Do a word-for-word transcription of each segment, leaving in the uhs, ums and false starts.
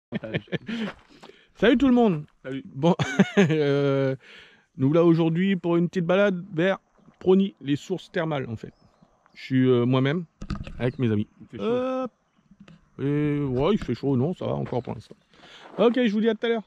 Salut tout le monde. Salut. Bon, euh, nous là aujourd'hui pour une petite balade vers Prony, les sources thermales en fait. Je suis euh, moi-même avec mes amis. Il fait chaud. Euh, et ouais, il fait chaud, non, ça va encore pour l'instant. Ok, je vous dis à tout à l'heure.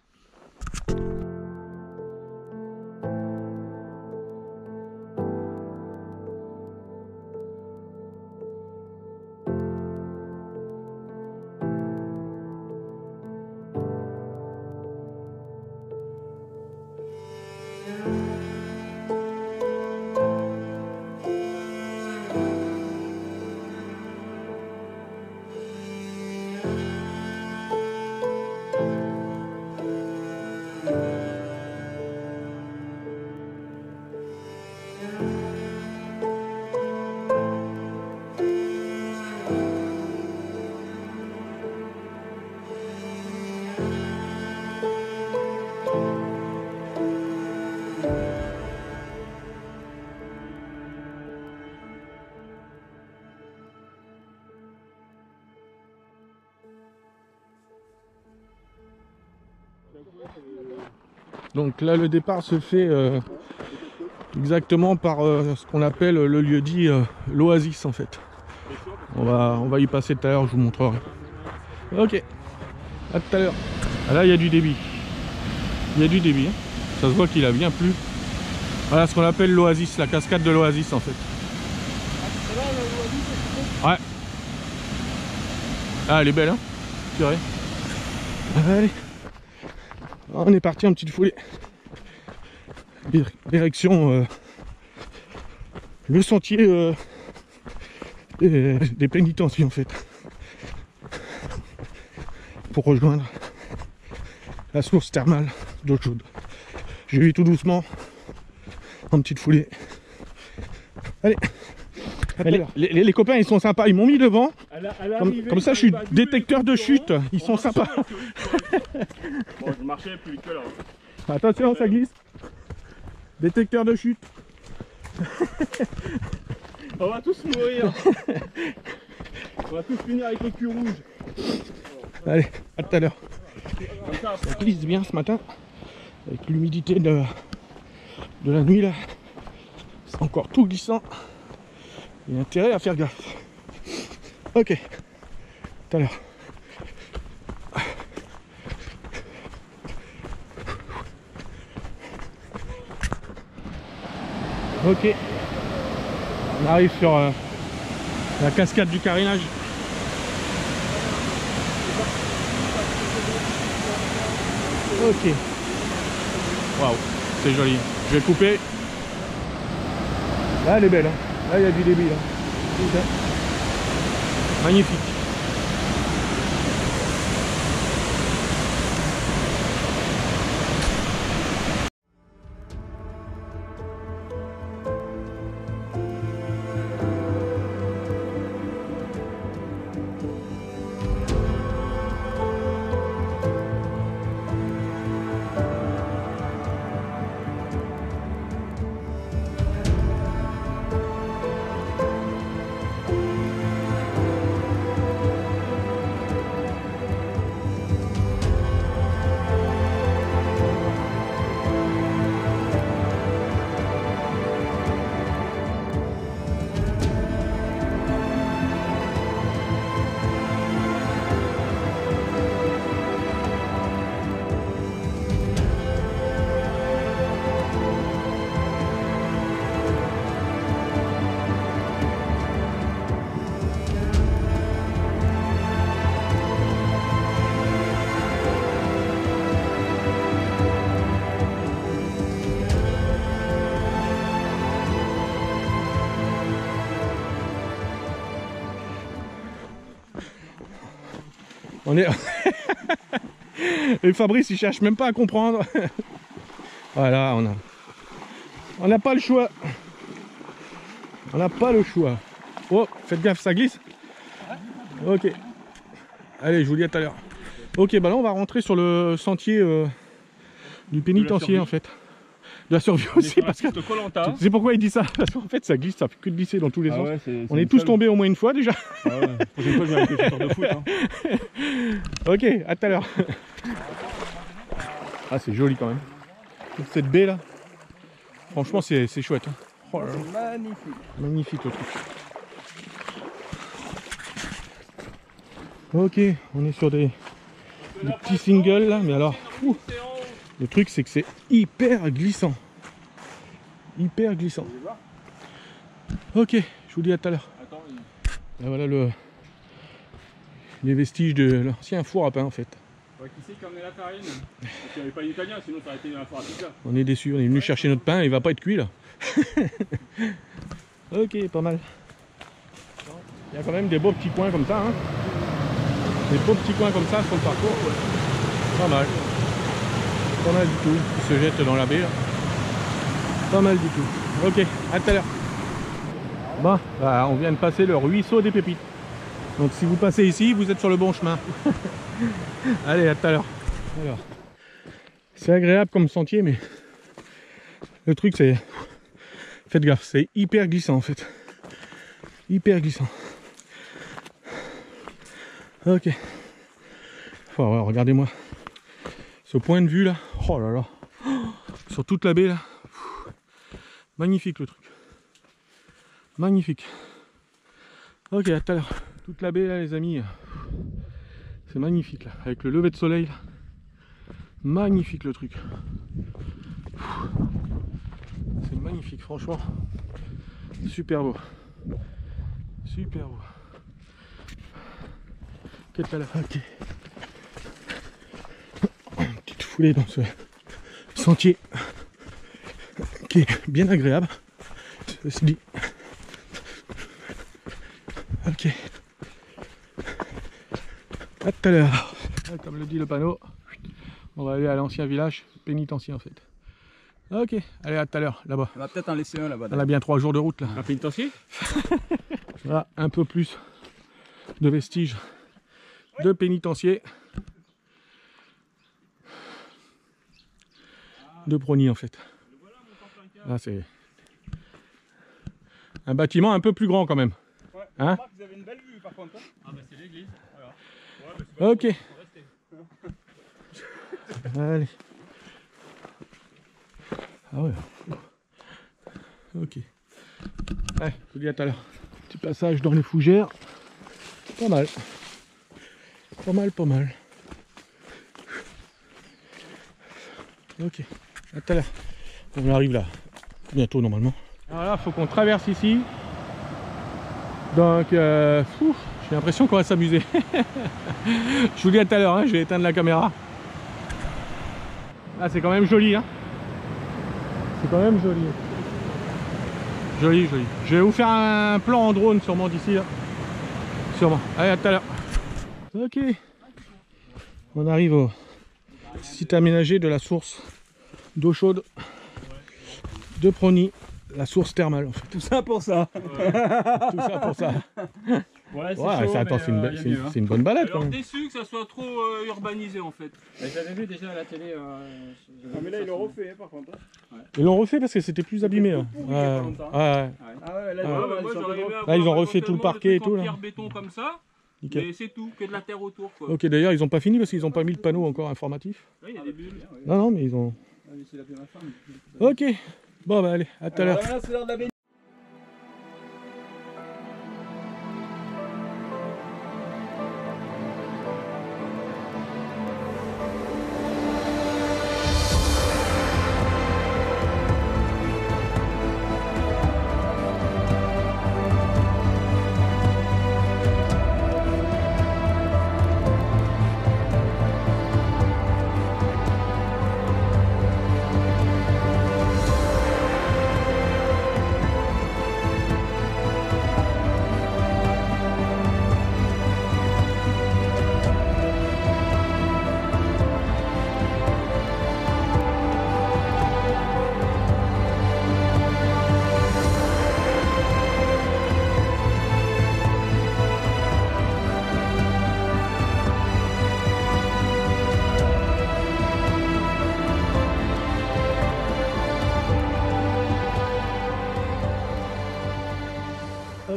Donc là, le départ se fait euh, exactement par euh, ce qu'on appelle le lieu dit euh, l'oasis en fait. On va, on va y passer tout à l'heure, je vous montrerai. Ok, à tout à l'heure. Ah, là, il y a du débit. Il y a du débit. Hein. Ça se voit qu'il a bien plu. Voilà ce qu'on appelle l'oasis, la cascade de l'oasis en fait. Ouais. Ah, elle est belle, hein. Purée. Allez. On est parti en petite foulée. Direction euh, le sentier euh, des, des pénitenciers en fait. Pour rejoindre la source thermale d'eau chaude. Je vais tout doucement en petite foulée. Allez. Les, les, les copains ils sont sympas, ils m'ont mis devant. À la, à comme, comme ça je suis détecteur de chute, ils sont sympas. Bon, je marchais plus vite que là. Attention, ça glisse. Détecteur de chute. On va tous mourir. On va tous finir avec le cul rouge. Allez, à tout à l'heure. Ça, ça glisse bien ce matin. Avec l'humidité de, de la nuit là. C'est encore tout glissant. Il y a intérêt à faire gaffe. Ok, tout à l'heure. Ok, on arrive sur euh, la cascade du carénage. Ok, waouh, c'est joli. Je vais couper. Là, elle est belle. Hein. Là, il y a du débit. Là. Magnifique. On est... Et Fabrice il cherche même pas à comprendre. Voilà, on a... On n'a pas le choix. On n'a pas le choix. Oh, faites gaffe, ça glisse. Ok. Allez, je vous dis à tout à l'heure. Ok, bah là on va rentrer sur le sentier euh, du pénitencier en fait. De la survie aussi, parce que c'est pourquoi il dit ça. Parce qu'en fait, ça glisse, ça fait que de glisser dans tous les ah sens. Ouais, c'est, c'est on est tous seule... tombés au moins une fois déjà. Ah ouais. La prochaine fois, je vais avec le shooter de foot. Hein. Ok, à tout à l'heure. Ah, c'est joli quand même. Toute cette baie là. Franchement, c'est chouette. Hein. Oh là là. C'est magnifique. Magnifique le truc. Ok, on est sur des, des petits singles là, mais alors, ouh, le truc c'est que c'est hyper glissant. Hyper glissant. Ok, je vous dis à tout à l'heure. Là voilà le, les vestiges de l'ancien four à pain en fait. Ouais, qui c'est qui a emmené la farine? Parce qu'il n'y avait pas d'italien, sinon ça aurait été un four à pizza. On est déçus, on est venu chercher notre pain, il va pas être cuit là. Ok, pas mal. Il y a quand même des beaux petits coins comme ça. Hein. Des beaux petits coins comme ça sur le parcours. Pas mal. Pas mal du tout. Qui se jette dans la baie là. Pas mal du tout. Ok, à tout à l'heure. Bon, bah, on vient de passer le ruisseau des pépites. Donc si vous passez ici, vous êtes sur le bon chemin. Allez, à tout à l'heure. Alors, c'est agréable comme sentier, mais le truc c'est... Faites gaffe, c'est hyper glissant en fait. Hyper glissant. Ok. Oh, ouais, regardez-moi. Ce point de vue là. Oh là là. Oh, sur toute la baie là. Pff, magnifique le truc. Magnifique. Ok, à tout à l'heure. Toute la baie là les amis. C'est magnifique là. Avec le lever de soleil là. Magnifique le truc. C'est magnifique franchement. Super beau. Super beau. Ok, tout à l'heure. Ok. Une petite foulée dans ce sentier qui est bien agréable. Ceci dit. Ok. À tout à l'heure. Comme le dit le panneau, on va aller à l'ancien village pénitentiaire en fait. Ok, allez à tout à l'heure là-bas. On va peut-être en laisser un là-bas. On a bien trois jours de route là. Un pénitencier. Voilà, un peu plus de vestiges de pénitencier. De Brogny en fait. Là c'est un bâtiment un peu plus grand quand même. Ouais, hein, vous avez une belle vue par contre. Hein. Ah bah c'est l'église. Voilà. Ouais, ok. Allez. Ah ouais. Ok. Ouais, je vous dis à tout à l'heure. Petit passage dans les fougères. Pas mal. Pas mal, pas mal. Ok. À tout à l'heure. On arrive là. Bientôt normalement. Alors là, il faut qu'on traverse ici. Donc, euh, j'ai l'impression qu'on va s'amuser. Je vous dis à tout à l'heure, hein, je vais éteindre la caméra. Ah, c'est quand même joli, hein. C'est quand même joli. Joli, joli. Je vais vous faire un plan en drone sûrement d'ici là. Sûrement. Allez, à tout à l'heure. Ok. On arrive au site aménagé de la source d'eau chaude de Brogny. La source thermale en fait. Tout ça pour ça. Ouais. Tout ça pour ça. Ouais, c'est ouais, chaud, ça, attends, c'est une, euh, une, hein. une bonne balade quand Alors même. déçu que ça soit trop euh, urbanisé en fait. J'avais vu déjà à la télé. Euh, ah, mais là ils l'ont refait hein, par contre. Ouais. Ils l'ont refait parce que c'était plus abîmé. Hein. Ouais. Ouais. Ouais. Ah ouais, là, ah, ouais, bah, moi, j'aurais aimé là ils ont avoir refait tout le parquet et tout. Là. Pierre béton comme ça. Nickel. Mais c'est tout, que de la terre autour quoi. Ok, d'ailleurs ils n'ont pas fini parce qu'ils n'ont pas mis le panneau encore informatif. Ouais, il y a des bulles. Non, non, mais ils ont. Ok, bon bah allez, à tout à l'heure.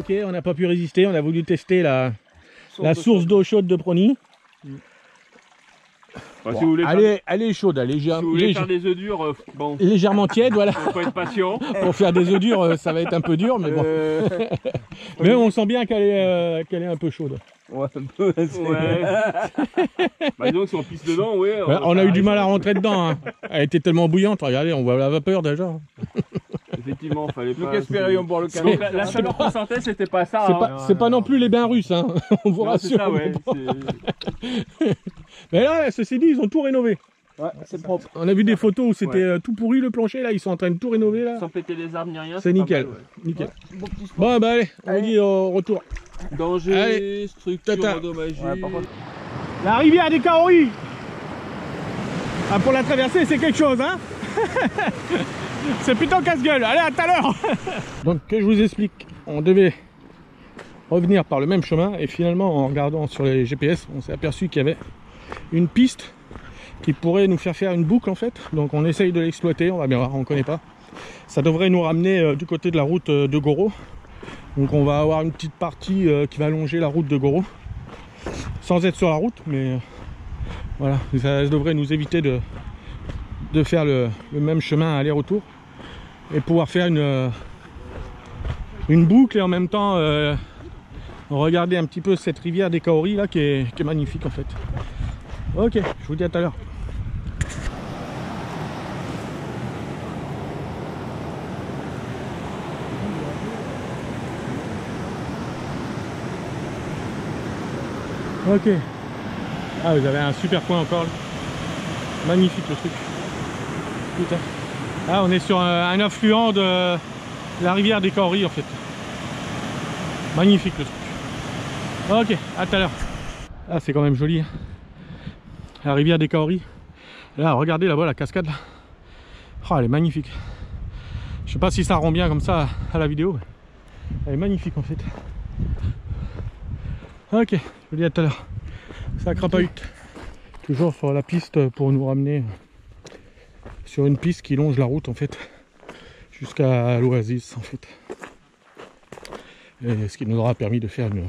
Ok, on n'a pas pu résister, on a voulu tester la, la source d'eau chaude de Prony. Bah, Bon, si vous voulez elle, faire, est, elle est chaude, elle est légère, si vous voulez lég- faire des œufs durs, euh, bon, légèrement tiède, voilà. faut pas être patient. Pour faire des œufs durs, euh, ça va être un peu dur, mais bon. Euh, Mais on sent bien qu'elle est, euh, qu'elle est un peu chaude. ouais, un peu. c'est- Ouais. Bah disons que si on pisse dedans, ouais. Ouais, on a eu du mal à rentrer dedans. Hein. Elle était tellement bouillante, regardez, on voit la vapeur déjà. Effectivement, fallait Nous pas. qu'espérions boire le C'est- canot. Donc, la, la chaleur qu'on sentait, c'était pas ça. C'est hein. pas, c'est pas non plus les bains russes, hein. On vous Non, c'est rassure. ça, ouais. c'est- Mais là, ceci dit, ils ont tout rénové. Ouais, c'est propre. On a vu des photos où c'était Ouais. euh, tout pourri le plancher, là, ils sont en train de tout rénover là. Sans péter les arbres ni rien. C'est pas nickel. mal, ouais. Nickel. Bon petit sport. Bon, bah allez, on vous Allez. dit au retour. Danger, Allez. structure Tata. endommagée. Ouais, par contre, La rivière des Kaori. Ah, pour la traverser, c'est quelque chose, hein. C'est plutôt casse-gueule. Allez, à tout à l'heure. Donc, que je vous explique, on devait revenir par le même chemin et finalement, en regardant sur les G P S, on s'est aperçu qu'il y avait une piste qui pourrait nous faire faire une boucle en fait. Donc, on essaye de l'exploiter. On va bien voir, on ne connaît pas. Ça devrait nous ramener euh, du côté de la route euh, de Goro. Donc, on va avoir une petite partie euh, qui va longer la route de Goro, sans être sur la route, mais euh, voilà, ça devrait nous éviter de, de faire le, le même chemin aller-retour et pouvoir faire une, euh, une boucle et en même temps euh, regarder un petit peu cette rivière des Kaori là qui est, qui est magnifique en fait. Ok, je vous dis à tout à l'heure. Ok. Ah, vous avez un super coin encore. Là. Magnifique le truc. Putain. Ah, on est sur un, un affluent de la rivière des Kaori en fait. Magnifique le truc. Ok, à tout à l'heure. Ah, c'est quand même joli. Hein. La rivière des Kaori. Là, regardez là-bas la cascade. Là. Oh, elle est magnifique. Je sais pas si ça rend bien comme ça à la vidéo. Elle est magnifique en fait. Ok, je vous dis à tout à l'heure. Ça crapahute. Toujours sur la piste pour nous ramener sur une piste qui longe la route en fait. Jusqu'à l'Oasis en fait. Et ce qui nous aura permis de faire une,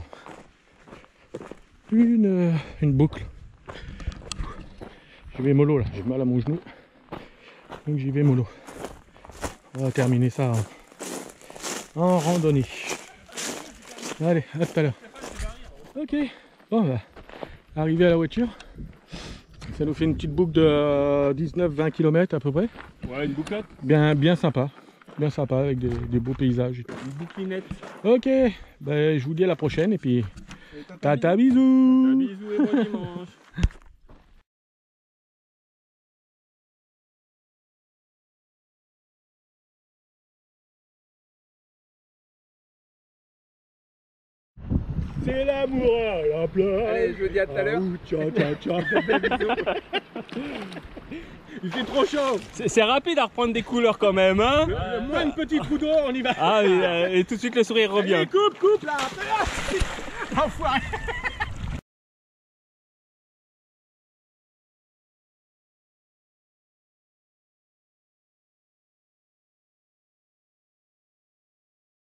une, une boucle. J'y vais mollo là, j'ai mal à mon genou. Donc j'y vais mollo. On va terminer ça en, en randonnée. Allez, à tout à l'heure. Ok, bon bah, arrivé à la voiture. Ça nous fait une petite boucle de dix-neuf vingt kilomètres à peu près. Ouais, une bouclette. Bien, bien sympa. Bien sympa avec des, des beaux paysages et tout. Une bouclinette. Ok, bah, je vous dis à la prochaine et puis tata bisous. Bisous et bon dimanche. C'est l'amour à la plage. Allez, je vous dis à tout à l'heure. Ciao, ciao, ciao. Il fait trop chaud. C'est rapide à reprendre des couleurs quand même, hein. Euh, moins une petite coup d'eau, on y va. Ah, et, euh, et tout de suite le sourire revient. Allez, coupe, coupe là. Enfoiré.